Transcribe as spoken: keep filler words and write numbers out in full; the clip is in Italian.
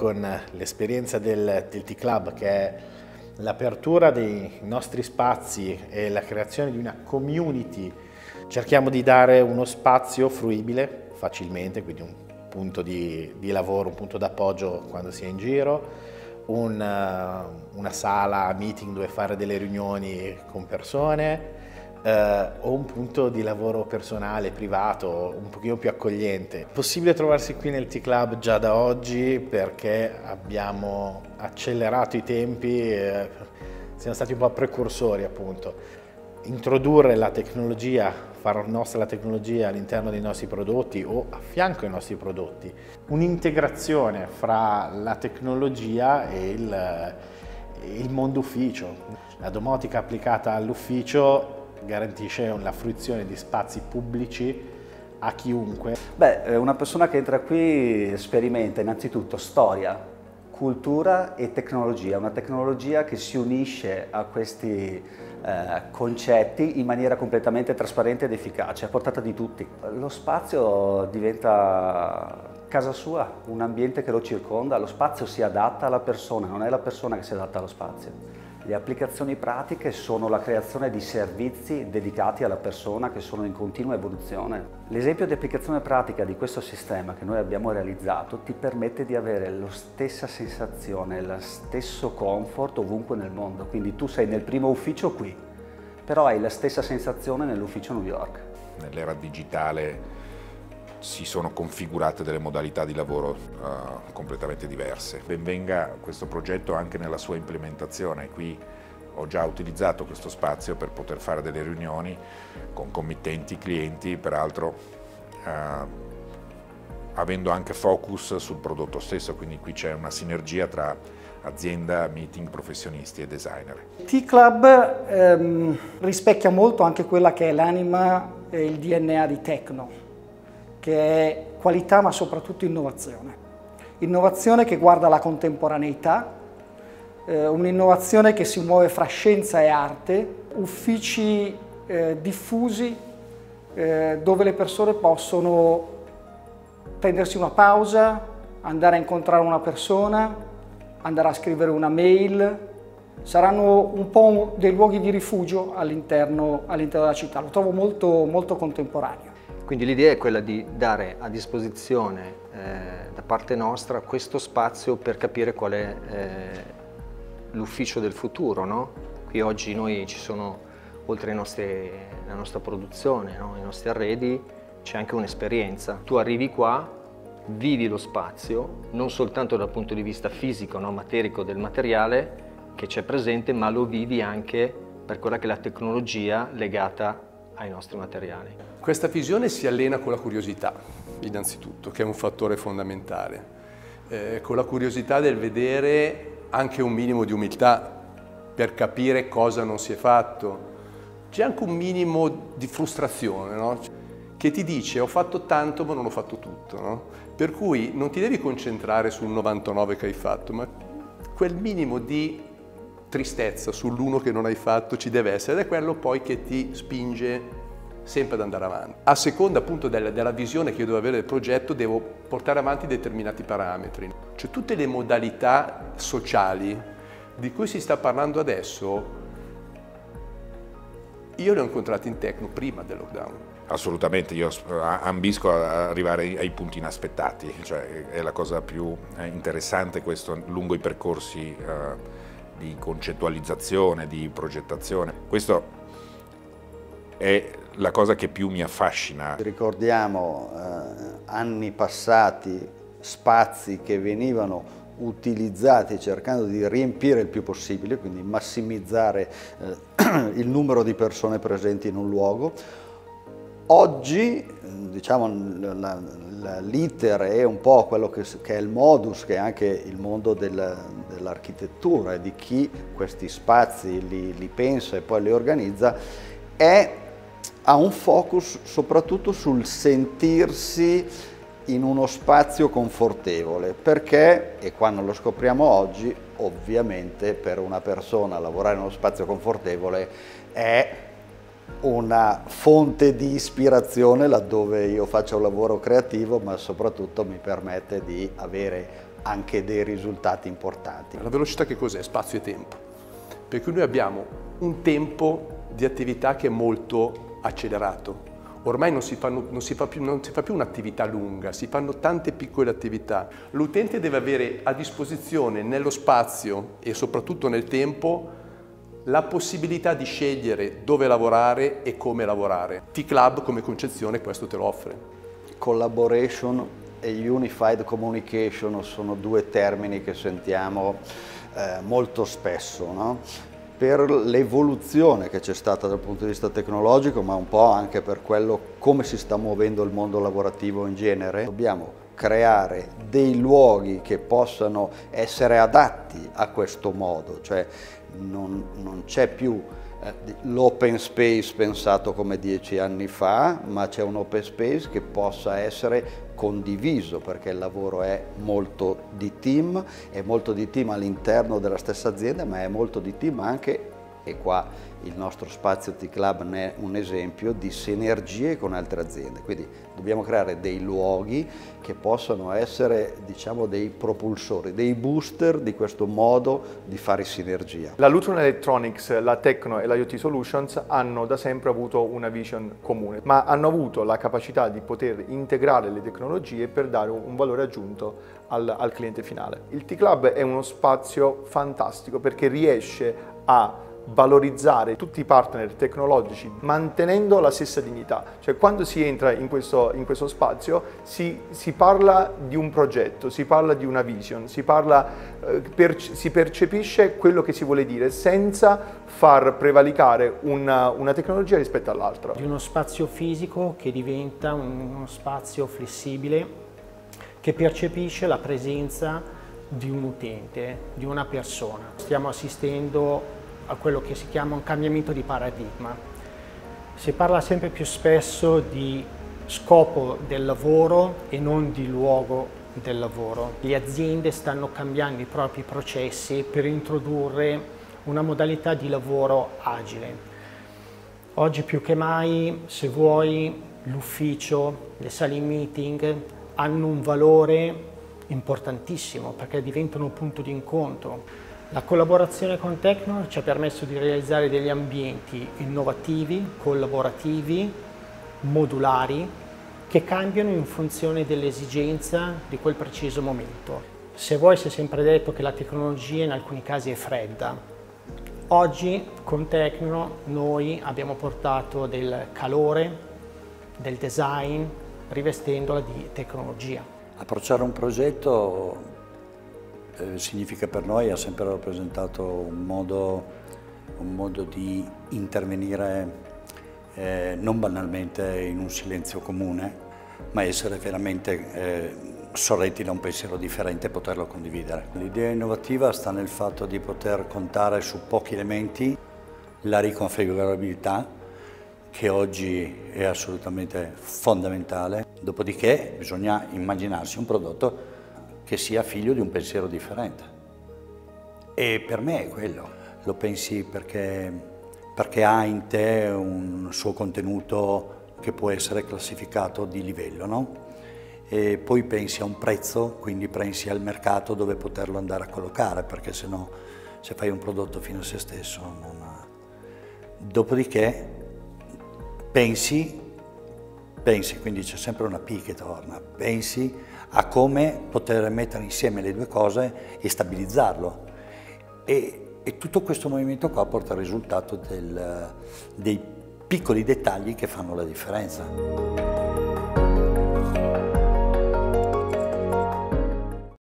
con l'esperienza del, del T-Club, che è l'apertura dei nostri spazi e la creazione di una community. Cerchiamo di dare uno spazio fruibile facilmente, quindi un punto di, di lavoro, un punto d'appoggio quando si è in giro, un, una sala meeting dove fare delle riunioni con persone, eh, o un punto di lavoro personale, privato, un pochino più accogliente. È possibile trovarsi qui nel T-Club già da oggi perché abbiamo accelerato i tempi, eh, siamo stati un po' precursori appunto. Introdurre la tecnologia, far nostra la tecnologia all'interno dei nostri prodotti o a fianco ai nostri prodotti, un'integrazione fra la tecnologia e il, il mondo ufficio. La domotica applicata all'ufficio garantisce la fruizione di spazi pubblici a chiunque. Beh, una persona che entra qui sperimenta innanzitutto storia, cultura e tecnologia, una tecnologia che si unisce a questi eh, concetti in maniera completamente trasparente ed efficace, a portata di tutti. Lo spazio diventa casa sua, un ambiente che lo circonda, lo spazio si adatta alla persona, non è la persona che si adatta allo spazio. Le applicazioni pratiche sono la creazione di servizi dedicati alla persona che sono in continua evoluzione. L'esempio di applicazione pratica di questo sistema che noi abbiamo realizzato ti permette di avere la stessa sensazione, lo stesso comfort ovunque nel mondo. Quindi tu sei nel primo ufficio qui, però hai la stessa sensazione nell'ufficio New York. Nell'era digitale si sono configurate delle modalità di lavoro uh, completamente diverse. Benvenga questo progetto anche nella sua implementazione. Qui ho già utilizzato questo spazio per poter fare delle riunioni con committenti, clienti, peraltro uh, avendo anche focus sul prodotto stesso, quindi qui c'è una sinergia tra azienda, meeting, professionisti e designer. T-Club ehm, rispecchia molto anche quella che è l'anima e il D N A di Tecno, che è qualità ma soprattutto innovazione. Innovazione che guarda la contemporaneità, eh, un'innovazione che si muove fra scienza e arte, uffici eh, diffusi eh, dove le persone possono prendersi una pausa, andare a incontrare una persona, andare a scrivere una mail. Saranno un po' dei luoghi di rifugio all'interno all'interno della città. Lo trovo molto, molto contemporaneo. Quindi l'idea è quella di dare a disposizione eh, da parte nostra questo spazio per capire qual è eh, l'ufficio del futuro, no? Qui oggi noi ci sono, oltre ai nostri, la nostra produzione, no? I nostri arredi, c'è anche un'esperienza. Tu arrivi qua, vivi lo spazio, non soltanto dal punto di vista fisico, no? Materico del materiale che c'è presente, ma lo vivi anche per quella che è la tecnologia legata ai nostri materiali. Questa visione si allena con la curiosità, innanzitutto, che è un fattore fondamentale, eh, con la curiosità del vedere anche un minimo di umiltà per capire cosa non si è fatto. C'è anche un minimo di frustrazione, no? Che ti dice ho fatto tanto ma non ho fatto tutto, no? Per cui non ti devi concentrare sul novantanove che hai fatto, ma quel minimo di tristezza sull'uno che non hai fatto ci deve essere ed è quello poi che ti spinge sempre ad andare avanti. A seconda appunto della, della visione che io devo avere del progetto devo portare avanti determinati parametri. Cioè tutte le modalità sociali di cui si sta parlando adesso io le ho incontrate in Tecno prima del lockdown. Assolutamente, io ambisco ad arrivare ai punti inaspettati, cioè è la cosa più interessante questo lungo i percorsi uh, di concettualizzazione, di progettazione. Questo è la cosa che più mi affascina. Ricordiamo eh, anni passati, spazi che venivano utilizzati cercando di riempire il più possibile, quindi massimizzare eh, il numero di persone presenti in un luogo. Oggi, diciamo, l'iter è un po' quello che, che è il modus, che è anche il mondo del, dell'architettura e di chi questi spazi li, li pensa e poi li organizza, è, ha un focus soprattutto sul sentirsi in uno spazio confortevole, perché, e quando lo scopriamo oggi, ovviamente per una persona lavorare in uno spazio confortevole è una fonte di ispirazione laddove io faccio un lavoro creativo, ma soprattutto mi permette di avere anche dei risultati importanti. La velocità che cos'è? Spazio e tempo. Per cui noi abbiamo un tempo di attività che è molto accelerato. Ormai non si, fanno, non si fa più, non si fa più un'attività lunga, si fanno tante piccole attività. L'utente deve avere a disposizione nello spazio e soprattutto nel tempo la possibilità di scegliere dove lavorare e come lavorare. T-Club come concezione questo te lo offre. Collaboration e Unified Communication sono due termini che sentiamo eh, molto spesso, no? Per l'evoluzione che c'è stata dal punto di vista tecnologico, ma un po' anche per quello come si sta muovendo il mondo lavorativo in genere, dobbiamo creare dei luoghi che possano essere adatti a questo modo, cioè non, non c'è più eh, l'open space pensato come dieci anni fa, ma c'è un open space che possa essere condiviso, perché il lavoro è molto di team, è molto di team all'interno della stessa azienda, ma è molto di team anche, e qua il nostro spazio T-Club ne è un esempio, di sinergie con altre aziende. Quindi dobbiamo creare dei luoghi che possano essere, diciamo, dei propulsori, dei booster di questo modo di fare sinergia. La Lutron Electronics, la Tecno e la I O T Solutions hanno da sempre avuto una vision comune, ma hanno avuto la capacità di poter integrare le tecnologie per dare un valore aggiunto al, al cliente finale. Il T-Club è uno spazio fantastico perché riesce a valorizzare tutti i partner tecnologici mantenendo la stessa dignità. Cioè, quando si entra in questo, in questo spazio si, si parla di un progetto, si parla di una vision, si, parla, eh, per, si percepisce quello che si vuole dire senza far prevalicare una, una tecnologia rispetto all'altra. Di uno spazio fisico che diventa uno spazio flessibile che percepisce la presenza di un utente, di una persona. Stiamo assistendo a quello che si chiama un cambiamento di paradigma. Si parla sempre più spesso di scopo del lavoro e non di luogo del lavoro. Le aziende stanno cambiando i propri processi per introdurre una modalità di lavoro agile. Oggi più che mai, se vuoi, l'ufficio, le sale meeting hanno un valore importantissimo perché diventano un punto di incontro. La collaborazione con Tecno ci ha permesso di realizzare degli ambienti innovativi, collaborativi, modulari, che cambiano in funzione dell'esigenza di quel preciso momento. Se vuoi, si è sempre detto che la tecnologia in alcuni casi è fredda. Oggi con Tecno noi abbiamo portato del calore, del design, rivestendola di tecnologia. Approcciare un progetto Eh, significa per noi, ha sempre rappresentato un modo, un modo di intervenire eh, non banalmente in un silenzio comune, ma essere veramente eh, sorretti da un pensiero differente e poterlo condividere. L'idea innovativa sta nel fatto di poter contare su pochi elementi, la riconfigurabilità, che oggi è assolutamente fondamentale, dopodiché bisogna immaginarsi un prodotto che sia figlio di un pensiero differente. E per me è quello. Lo pensi perché, perché ha in te un suo contenuto che può essere classificato di livello, no? E poi pensi a un prezzo, quindi pensi al mercato dove poterlo andare a collocare, perché se no, se fai un prodotto fino a se stesso non ha... Dopodiché pensi, pensi, quindi c'è sempre una P che torna, pensi a come poter mettere insieme le due cose e stabilizzarlo. E, e tutto questo movimento qua porta al risultato del, dei piccoli dettagli che fanno la differenza.